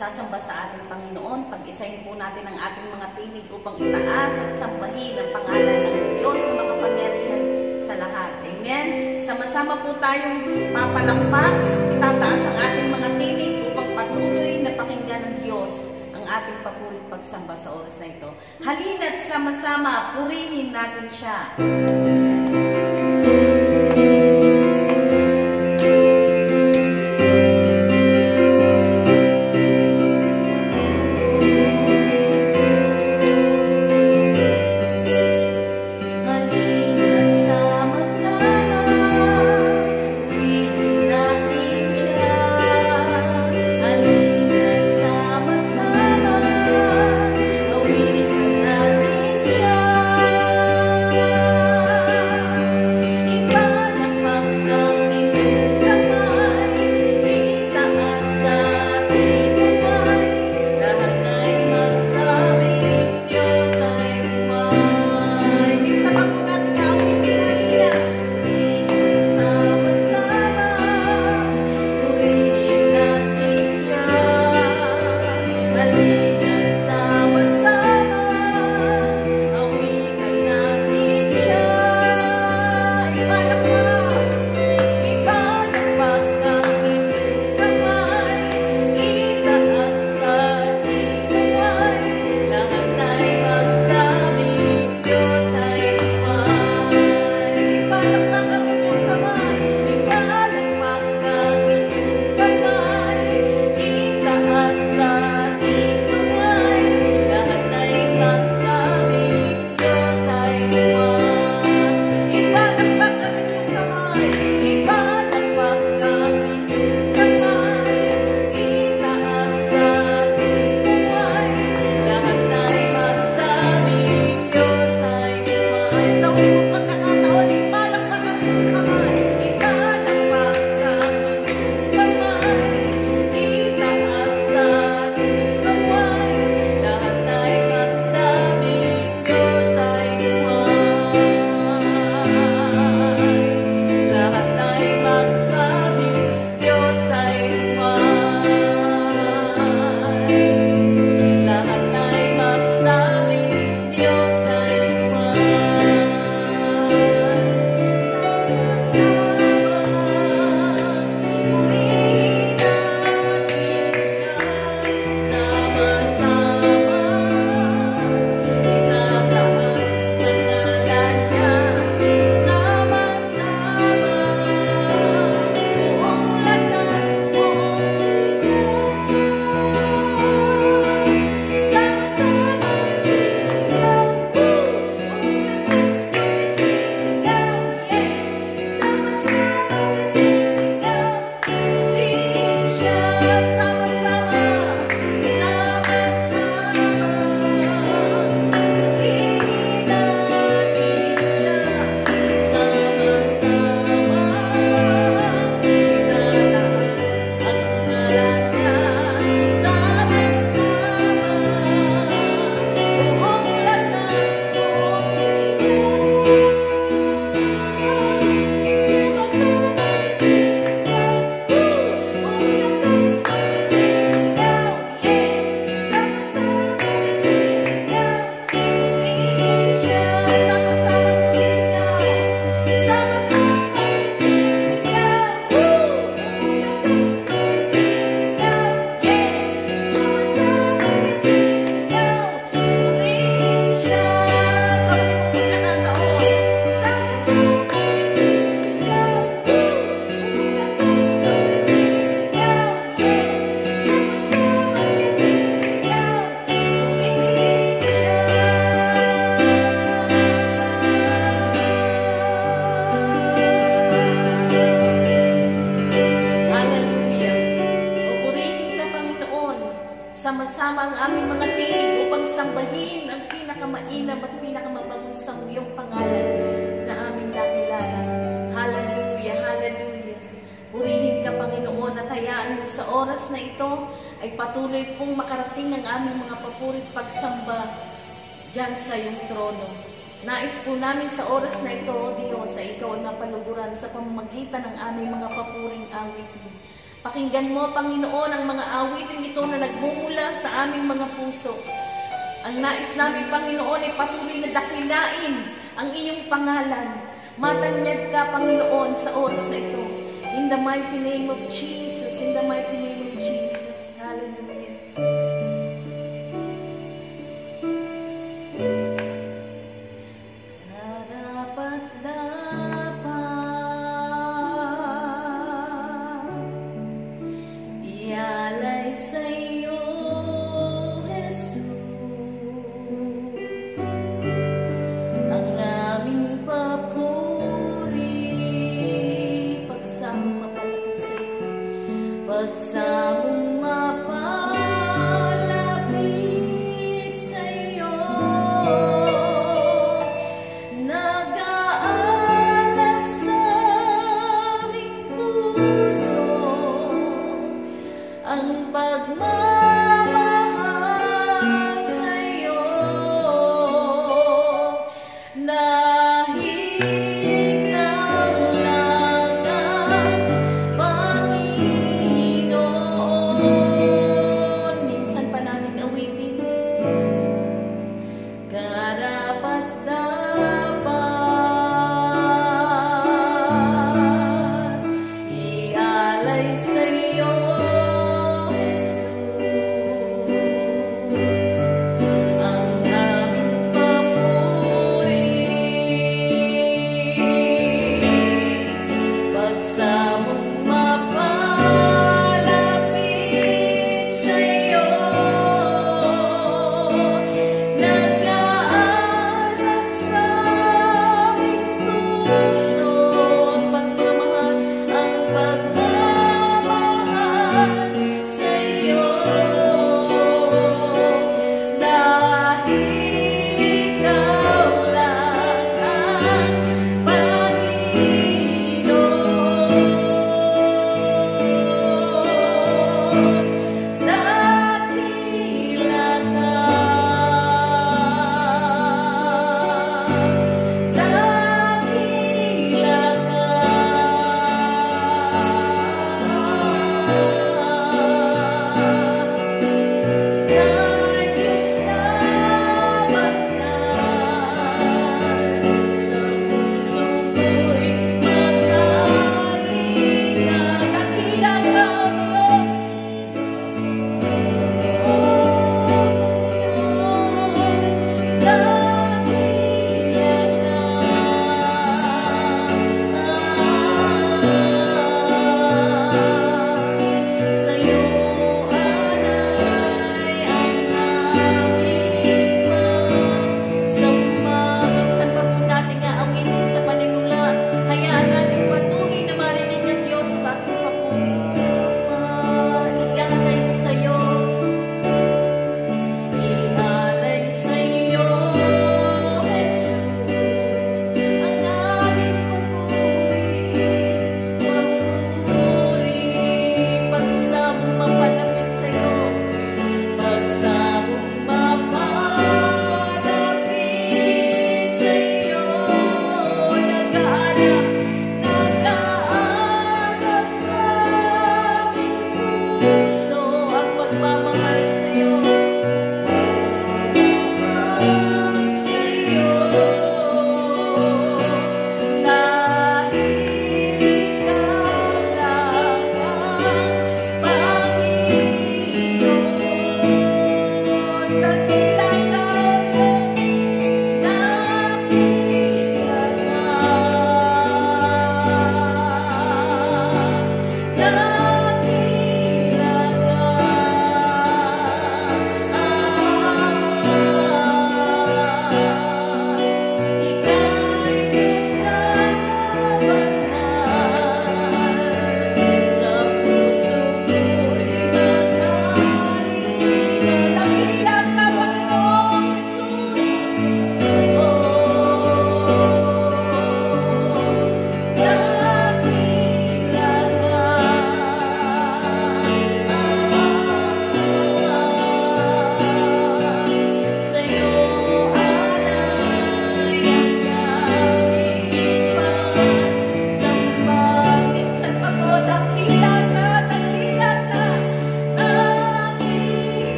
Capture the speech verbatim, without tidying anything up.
sasamba sa ating Panginoon. Pag-isahin po natin ang ating mga tinig upang itaas at sambahin ang pangalan ng Diyos na makapangyarihan sa lahat. Amen? Sama-sama po tayong papalakpak, itataas ang ating mga tinig upang patuloy na pakinggan ng Diyos ang ating papurit pagsamba sa oras na ito. Halina't sama-sama, purihin natin siya. Sama-sama ang aming mga tinig upang sambahin ang pinakamainam at pinakamabangusang iyong pangalan na aming nakilala. Hallelujah, hallelujah. Purihin ka, Panginoon, at hayaan mo sa oras na ito ay patuloy pong makarating ang aming mga papurit pagsamba dyan sa iyong trono. Nais po namin sa oras na ito, O Diyos, ay ikaw ay mapaluguran sa pamamagitan ng aming mga papuring awitin. Pakinggan mo, Panginoon, ang mga awitin ito na nagmumula sa aming mga puso. Ang nais namin, Panginoon, ay patuloy na dakilain ang iyong pangalan. Matanyag ka, Panginoon, sa oras na ito. In the mighty name of Jesus, in the mighty name of Jesus. Hallelujah. Pagsama